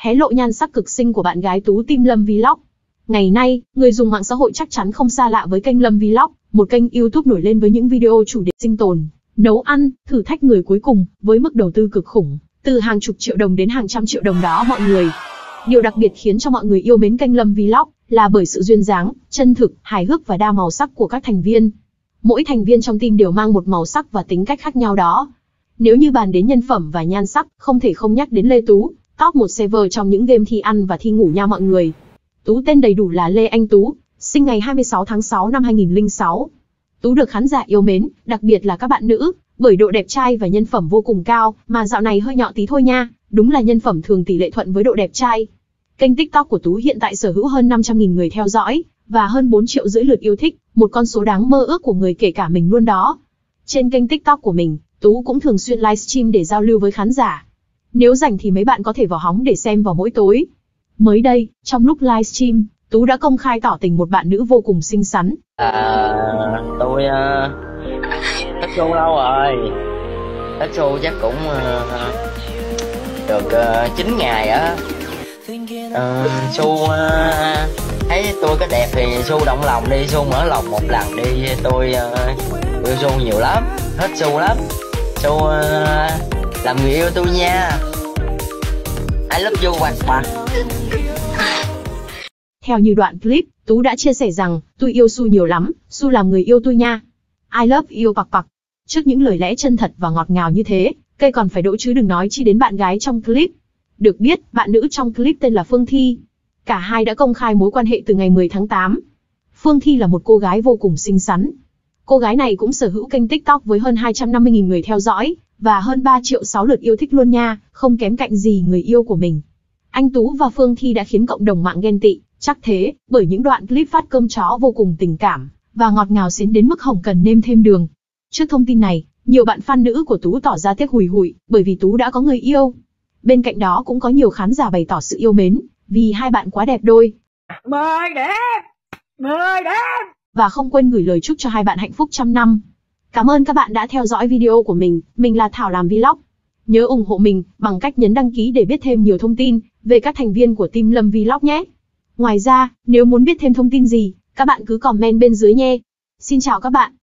hé lộ nhan sắc cực xinh của bạn gái Tú team Lâm Vlog. Ngày nay, người dùng mạng xã hội chắc chắn không xa lạ với kênh Lâm Vlog, một kênh YouTube nổi lên với những video chủ đề sinh tồn, nấu ăn, thử thách người cuối cùng, với mức đầu tư cực khủng, từ hàng chục triệu đồng đến hàng trăm triệu đồng đó mọi người. Điều đặc biệt khiến cho mọi người yêu mến kênh Lâm Vlog là bởi sự duyên dáng, chân thực, hài hước và đa màu sắc của các thành viên. Mỗi thành viên trong team đều mang một màu sắc và tính cách khác nhau đó. Nếu như bàn đến nhân phẩm và nhan sắc, không thể không nhắc đến Lê Tú, top 1 server trong những game thi ăn và thi ngủ nha mọi người. Tú tên đầy đủ là Lê Anh Tú, sinh ngày 26 tháng 6 năm 2006. Tú được khán giả yêu mến, đặc biệt là các bạn nữ, bởi độ đẹp trai và nhân phẩm vô cùng cao, mà dạo này hơi nhọ tí thôi nha, đúng là nhân phẩm thường tỷ lệ thuận với độ đẹp trai. Kênh TikTok của Tú hiện tại sở hữu hơn 500.000 người theo dõi, và hơn 4,5 triệu lượt yêu thích, một con số đáng mơ ước của người kể cả mình luôn đó. Trên kênh TikTok của mình, Tú cũng thường xuyên livestream để giao lưu với khán giả. Nếu rảnh thì mấy bạn có thể vào hóng để xem vào mỗi tối. Mới đây, trong lúc livestream, Tú đã công khai tỏ tình một bạn nữ vô cùng xinh xắn. Tôi thích Su lâu rồi. Thích Su chắc cũng được 9 ngày á. Su thấy tôi có đẹp thì Su động lòng đi, Su mở lòng một lần đi. Tôi yêu Su nhiều lắm, thích Su lắm. Su làm người yêu tôi nha. I love you Hoàng Hoàng. Theo như đoạn clip, Tú đã chia sẻ rằng, tôi yêu Su nhiều lắm, Su làm người yêu tôi nha. I love you Pặc Pặc. Trước những lời lẽ chân thật và ngọt ngào như thế, cây còn phải đỗ chứ đừng nói chi đến bạn gái trong clip. Được biết, bạn nữ trong clip tên là Phương Thi. Cả hai đã công khai mối quan hệ từ ngày 10 tháng 8. Phương Thi là một cô gái vô cùng xinh xắn. Cô gái này cũng sở hữu kênh TikTok với hơn 250.000 người theo dõi, và hơn 3,6 triệu lượt yêu thích luôn nha, không kém cạnh gì người yêu của mình. Anh Tú và Phương Thi đã khiến cộng đồng mạng ghen tị, chắc thế, bởi những đoạn clip phát cơm chó vô cùng tình cảm, và ngọt ngào xến đến mức không cần nêm thêm đường. Trước thông tin này, nhiều bạn fan nữ của Tú tỏ ra tiếc hùi hụi, bởi vì Tú đã có người yêu. Bên cạnh đó cũng có nhiều khán giả bày tỏ sự yêu mến, vì hai bạn quá đẹp đôi. Mời đẹp! Và không quên gửi lời chúc cho hai bạn hạnh phúc trăm năm. Cảm ơn các bạn đã theo dõi video của mình là Thảo làm vlog. Nhớ ủng hộ mình bằng cách nhấn đăng ký để biết thêm nhiều thông tin về các thành viên của team Lâm Vlog nhé. Ngoài ra, nếu muốn biết thêm thông tin gì, các bạn cứ comment bên dưới nhé. Xin chào các bạn.